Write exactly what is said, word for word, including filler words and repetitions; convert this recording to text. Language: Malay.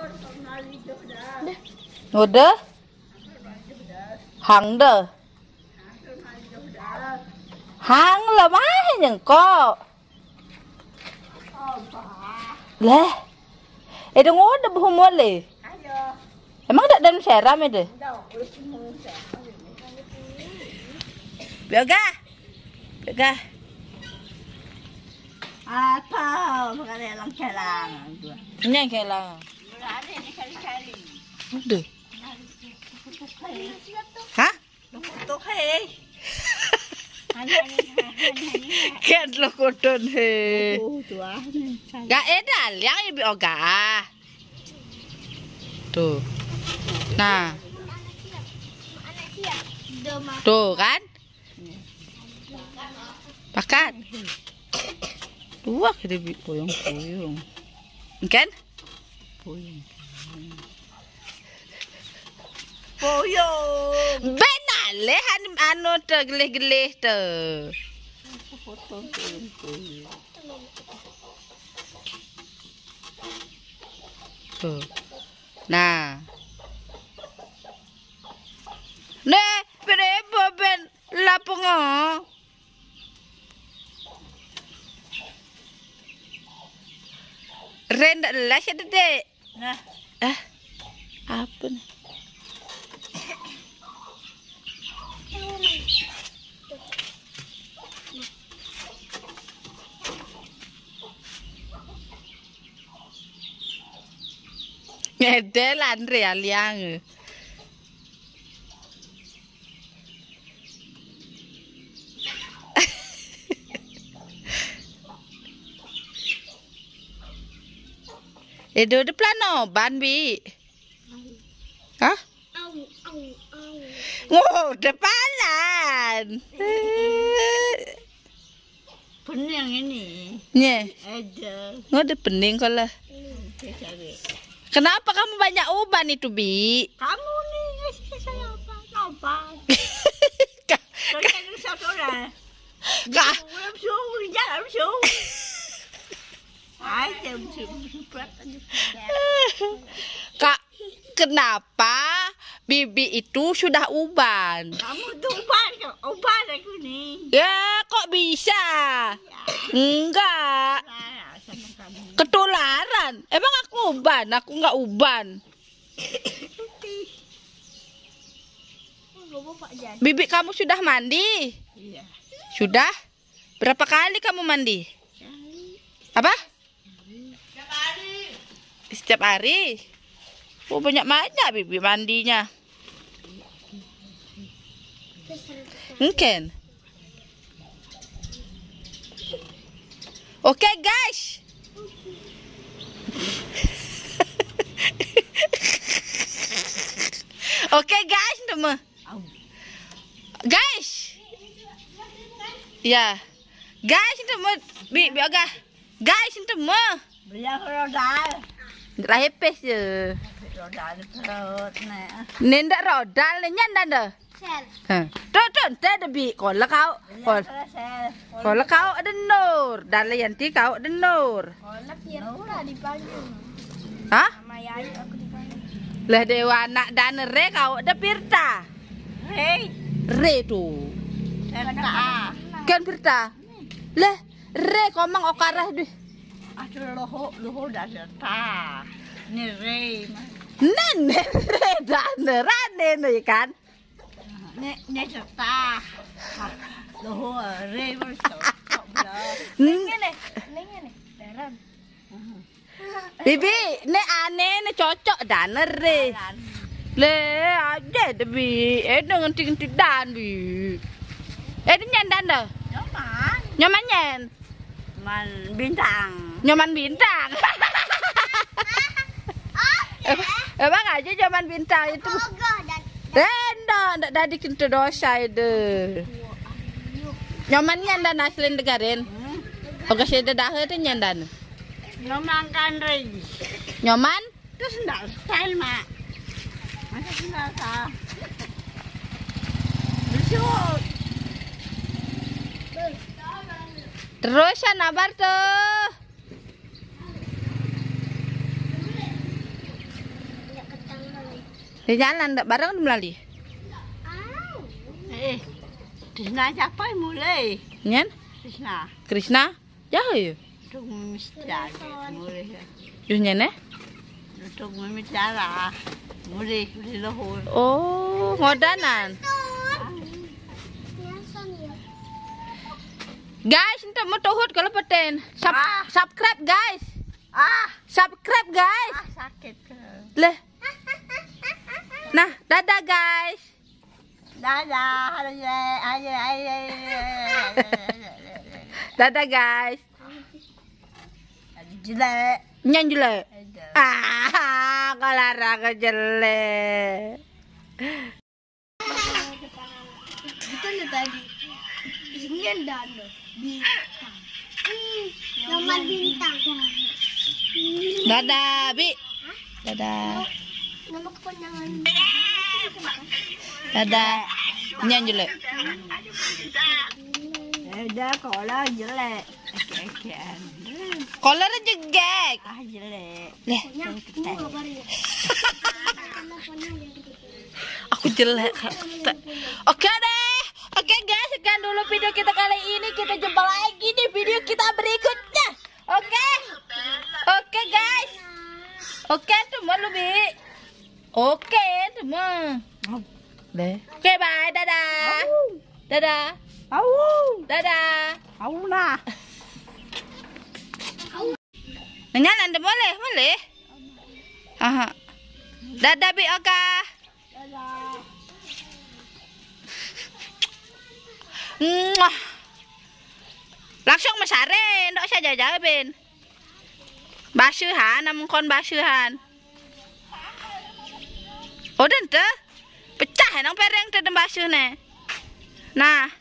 Udah? Hang dah. Hang là mái nhận co. Leh. Eh dong udah berhumor le. Emang tak dalam seram itu? Biaga. Biaga. Apa? Bukan lang kelang. Ini yang kelang. Udah. Hah? Tuh hei. Kan lo kodon he. Oh, tua. Gak edal yang ibu oga. Tuh. Nah. Tuh kan? Pakat. Dua kita bi poyong-poyong. Kan? Poyong. Poyong. Benar leh anu tuh gelih-gelih tuh. Potong poyong. Tuh. Nah. Nih, berapa ben lapung oh. Rendah lah sih dek. Nah, Ah, apa nih? Ngedelan real yang. Itu di plano ban bi. Hah? Wow, depalan. pening yang ini. Nye, Ada. ngode pening kalau. Kenapa kamu banyak uban itu bi? Kamu nih, saya apa? Apa? Kau jadi satu orang. Kak, Belum suhu, jangan suhu. Aja berat aja. Kak, kenapa bibi itu sudah uban? Kamu tuh uban, uban aku nih. Ya, kok bisa? Enggak. Nah, sama kamu. Ketularan. Emang aku uban? Aku enggak uban. Bibi kamu sudah mandi? Iya. Sudah? Berapa kali kamu mandi? Apa? Setiap hari. Setiap hari? Oh, banyak-banyak bibi mandinya. Mungkin. Oke, guys. Oke, guys, teman. Guys. Ya. Guys, teman. Bi, bi agak. Guys, teman. Beliau rodal. Rahepes je. Rodal perut nah. Nendak rodal ni nyan dah. Sel. Ha. Tu tu te de bi kol kau. Kol. Sel. Kol kau ada nur. Dan yanti kau ada nur. Kolak Firta dipanggil. Hah? Sama Yayu aku dipanggil. Lah dewa anak dan re kau ada Firta. Hei, Re tu. Firta. Kan Firta. Lah re kau mang okarah deh. Aduh loho loho dah Firta. Ni Rei. Nen re dan rane ni kan. Ni ni Firta. Loho Rei bersama. Ni nih, ini nih, beran. bibi ni aneh ni cocok dan re. Le aja de bi. Eh dengan ting-ting dan bi. Eh ni nyan dan dah. Nyoman. Nyaman nyen. Man bintang. Nyaman bintang. Emang aja zaman bintang itu. Renda ndak dari kita dosa itu. Nyamannya dan aslin degarin. Oke sudah dah itu nyandan. Nyoman kan Rei. Nyaman? Terus ndak style mak. Masa ndak sah. Besok. Terus ya nabar tuh. Di jalan ndak bareng melali. Eh, Krishna siapa yang mulai? Nyen? Krishna. Krishna? Jauh ya? Untuk memisah mulai. Yuh nyen eh? Untuk memisah lah. Mulai, mulai lohor. Oh, ngodanan. Guys, untuk mau tuhut kalau peten. Sub Ah. Subscribe guys. Ah, Subscribe guys. ah sakit ke? Leh. Nah, dadah guys. Dadah, ayo, ayo, ayo, Dadah guys. jelek. Nyen jelek. Ah, olahraga jelek. Betul ya tadi. Ini ada bintang. Nomor bintang. Dadah, Bi. Dadah. Nama kepanjangan. Dadah. Nyen jelek. Ada kola jelek. Kekean. Kolor jegek. Ah jelek. Leh, Ini kabar ya. aku jelek. Oke deh. Oke guys, sekian dulu video kita kali ini. Kita jumpa lagi di video kita berikutnya. Oke. Oke guys. Oke semua lu Bi. Oke semua. Deh. Oke bye. Dadah. Dadah. Au, Dadah. au lah. Nanya anda boleh, boleh. Aha. Dadah Bi Oka. Mwah. Langsung masare, ndak usah jaga Ben. Basuhan, namun kon basuhan. Oh, dan tuh pecah nang pereng teh basuh ne. Nah.